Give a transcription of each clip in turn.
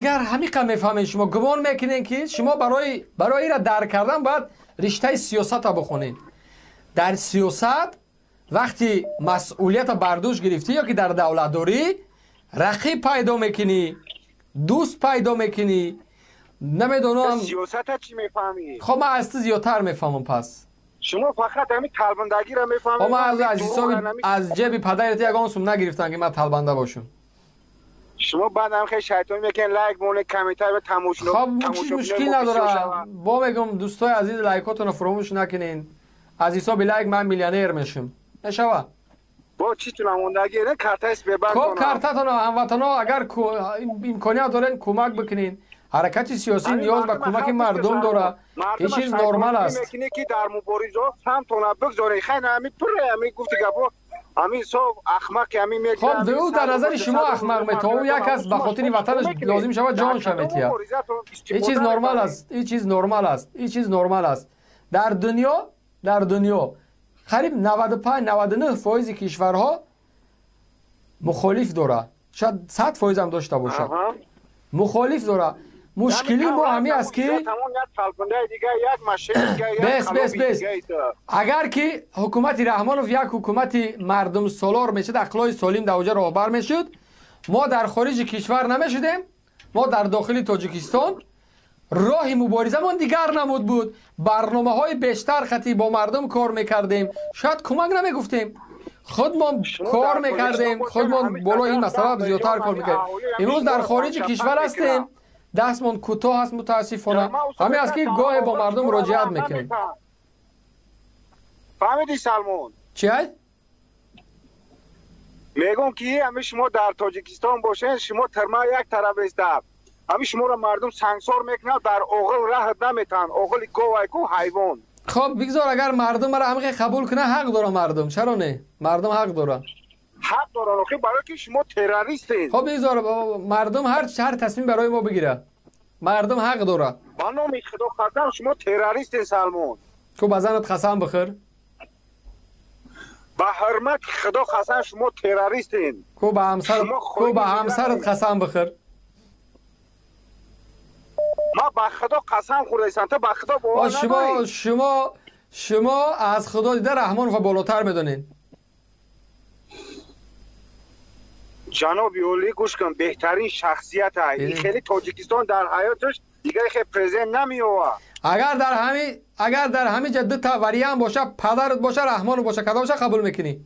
گر همیقا میفهمین شما گمان میکنین که شما برای را درک کردن باید رشته سیاست را بخونین. در سیاست وقتی مسئولیت بردوش گرفتی یا که در دولت داری رقیب پیدا میکنی، دوست پیدا میکنی. نمیدونم سیاست چی میفهمی؟ خب من از تو زیادتر میفهمم. پس شما فقط همین طلبندگی را میفهمید. خب من از جیب پدرت یگان سوم نگرفتم که من طلبنده باشم. شما بعد هم خیلی شیطانی میکنین لایک مونه کامنتر و تماشا. خب مشکل نداره. با میگم دوستای عزیز لایکاتون رو فراموش نکنین. از حساب لایک من میلیونر میشم. نشوا. با چی تو نموندگی نه کارتاس ببند. خب کارتاتون هموطنا اگر امکانیت دارن کمک بکنین. حرکت سیاسی نیاز به کمک مردم داره. این چیز نرمال است. میکنه که در مبارزه هم تونا بگذاری خیلی همین پر همین گفتی گفت همین صاحب احمق همین میگه. خب او در نظر شما احمق میته او یک از به خاطر وطنش لازم شود جان شمیتیا. این چیز نرمال است. این چیز نرمال است. این چیز نرمال است. در دنیا قریب 95-99% کشورها مخالف داره. شاید 100% هم داشته باشه. مخالف داره. مشکلی ما همی است که بس اگر که حکومت رحمانوف یک حکومت مردم سالار میشد، اخلاق سالم در اوجه راهبر میشد، ما در خارج کشور نمیشدیم. ما در داخل تاجیکستان راه مبارزه من دیگر نمود بود. برنامه های بیشتر خطی با مردم کار میکردیم. شاید کمک نمیگفتیم، خودمان کار میکردیم، خودمان بالا این مسئله زیادتر کار میکردیم. امروز در خارج کشور هستیم، دستمان کوتاه هست متاسفانه. همین است که گاه با مردم مراجعت میکنیم. فهمیدی سلمان؟ چی هست؟ میگم که همین شما در تاجیکستان باشین، شما ترما یک طرف است. همین شما را مردم سنگسار میکنن، در اوغل راه نمیتن، اوغل گوه حیوان. خب بگذار اگر مردم را همه قبول کنه حق داره مردم. چرا نه؟ مردم حق داره. حق دارن آخه برای که شما تروریستین. خب بگذار مردم هر تصمیم برای ما بگیره. مردم حق داره. با نام خدا قسم شما تروریستین سلمان. تو بزنت قسم بخور. با حرمت خدا قسم شما تروریستین. کو به همسرت قسم بخور. ما با خدا قسم خوردم. تو با خدا باور نداری. شما از خدا دیده رحمان و بالاتر میدونین. جناب اولی گوش کن، بهترین شخصیت های این خیلی تاجیکستان در حیاتش دیگه خیلی پرزنت نمیوه. اگر در همین جدد تا وریان باشه، پدرت باشه، رحمان باشه، کدامش قبول میکنی؟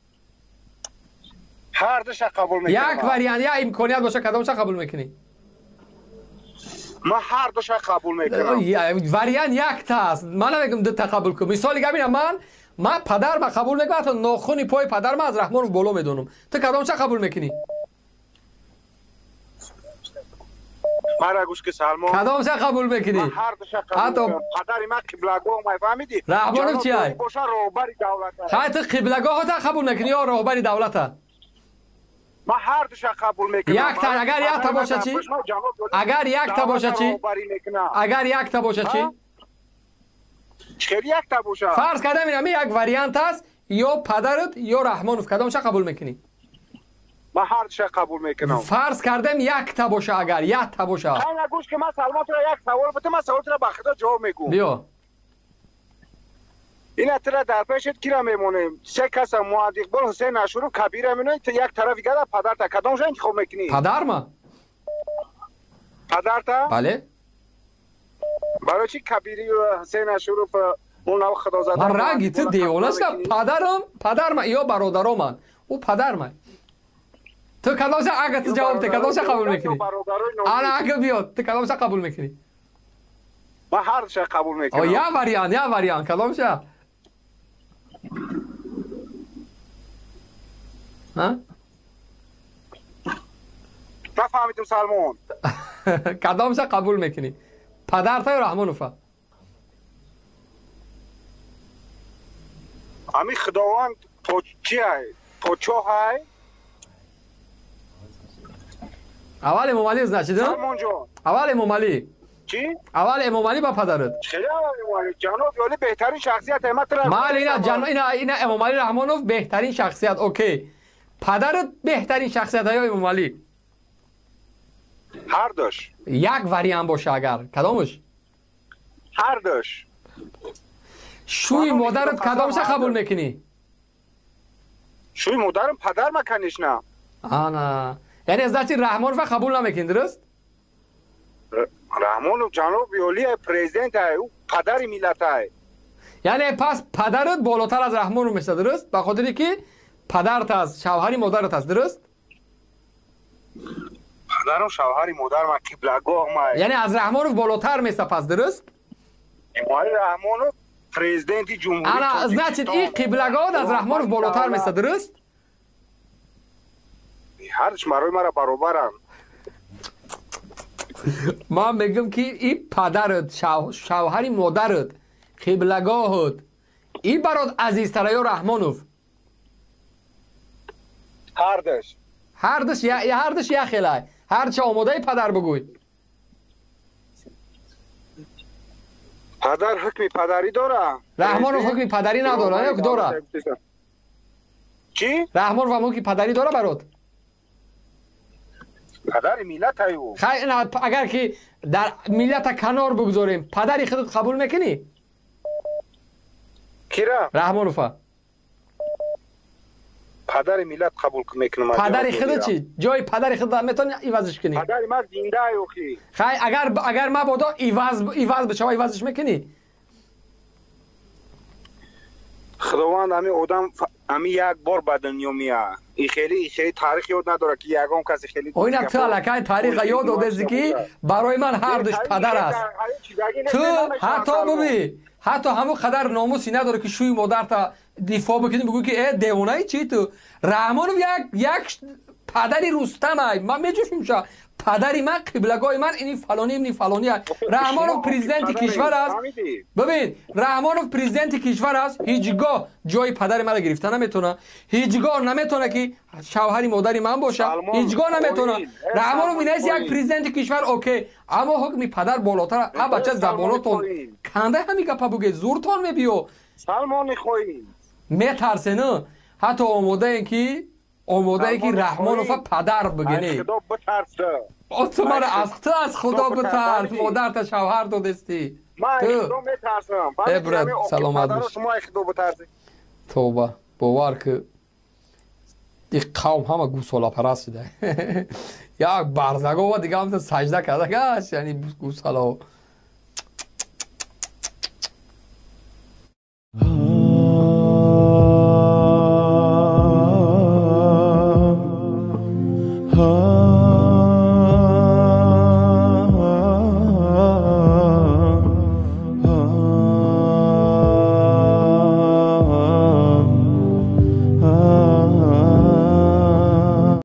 هر دوش قبول میکنم. یک وریان یا امکانیت باشه کدامش قبول میکنی؟ من هر دوش قبول میکنم. وریان یک تا است. من نمیگم دو تا قبول کنم. مثال دیگه ببینم من پدر ما قبول میکنم، تا ناخونی پای پدر ما از رحمان بالا میدونم. تو کدامش قبول میکنی؟ مرا گوش که سلمان. کدامش قبول میکنی؟ من هر دوش قبول میکنم. پدر ما قبلگاه ما فهمیدی؟ رحمانوف چیه؟ باشه راهبر دولت. خاطر قبلگاه تا قبول نکنی یا راهبر دولت؟ من هر دوش قبول میکنم. یک تا اگر یک تا باشه چی؟ اگر یک تا باشه چی؟ اگر یک تا باشه چی؟ چخیلی یک تا باشه؟ فرض کردم اینم یک واریانت است، یا پدرت یا رحمانوف، کدامش قبول میکنی؟ من هر دوش قبول میکنم. فرض کردم یک تا باشه، اگر یک تا باشه. نه گوش که من سلمان تو یک سوال بده، من سوال تو را به خدا جواب میگم. بیا. این اترا در پیشت کی را میمونه؟ سه کس موادق بول حسین اشورو کبیر میمونه، تو یک طرف دیگه پدر تا کدامش انتخاب میکنی؟ پدر ما. پدر تا؟ بله. برای چی کبیری و حسین اشورو اون نو خدا زدن؟ من رنگی تو دیوانه است. پدر ما یا برادرم من. او پدر من. تو کدامش اگه تو جواب ده کدامش قبول میکنی؟ انا اگه بیاد تو کدامش قبول میکنی؟ من هر دوش قبول میکنم. یا واریان کدامش؟ ها؟ نفهمیدم سلمان. کدامش قبول میکنی؟ پدر تا یا رحمانوفا؟ امی خداوند تو چی های؟ تو چو های؟ اول امام علی از نشیدم؟ سلمان جان. اول امام علی. چی؟ اول امام علی با پدرت. خیلی اول جناب علی بهترین شخصیت احمد را. مال اینا امام علی رحمانوف بهترین شخصیت. اوکی. پدرت بهترین شخصیت های امام علی. هر دوش. یک وریان باشه اگر کدامش؟ هر دوش. شوی مادرت کدامش قبول میکنی؟ شوی مادرم پدر مکنیش نه. آنا یعنی از دستی رحمان و قبول نمیکنی درست؟ رحمان جناب ویولی پرزیدنت های او پدر ملت های. یعنی پس پدرت بالاتر از رحمان رو میشه درست؟ به خاطری که پدرت از شوهری مادرت است درست؟ پدرم شوهری مادر ما قبلگاه ما. یعنی از رحمان رو بالاتر میشه پس درست؟ امای رحمان پرزیدنت جمهوری انا значит این قبلگاه از رحمان رو بالاتر میشه درست؟ هرچ مرای مرا برابرم. ما میگم که این پدرت شوهری مادرت قبلگاهت این برات عزیزتره یا رحمانوف؟ هر دوش. هر دش یا خیلی هر چه آماده پدر بگوی. پدر حکم پدری داره. رحمان حکم پدری نداره نه داره؟ چی؟ رحمان و حکم پدری داره برات؟ پدر ملت های او. خیلی اگر که در ملت کنار بگذاریم پدری خودت قبول میکنی؟ کی را؟ رحمانوفا. پدر ملت قبول میکنم. پدر خودت چی؟ جای پدر خودت میتونی ایوازش کنی؟ پدر ما زنده ای اوخی. خیلی اگر ما بادا ایواز بشه ایوازش میکنی؟ خداوند امی آدم امی یک بار به دنیا میاد. این خیلی تاریخ یاد نداره که یگام کسی خیلی اوینا تو علاقه تاریخ یاد داده که برای من هر دوش پدر است. تو حتی ببین حتی همون قدر ناموسی نداره که شوی مادر تا دفاع بکنی بگو که ای دیوانه چی تو؟ رحمان یک پدری رستم من میجوشم شا پدری من قبلگاه من اینی فلانی رحمانوف پرزیدنت کشور است. ببین رحمانوف پرزیدنت کشور است هیچگاه جای پدر من گرفته نمیتونه هیچگاه نمیتونه که شوهری مادری من باشه هیچگاه نمیتونه رحمانوف ایناست یک پرزیدنت کشور اوکی اما حکم پدر بالاتر ا بچه زباناتون کنده همین گپا بگه زورتون میبیو سلمان خوین میترسه نه حتی آماده این که رحمانوف پدر بگنی خدا بترسه تو من از خدا بترس مادر تا شوهر دادستی من خدا میترسم ابرد سلامت باش شما خدا بترسی توبه باور که این قوم همه گوسالا پرست شده یک برزگاه و دیگه هم سجده کرده گشت یعنی گوسالا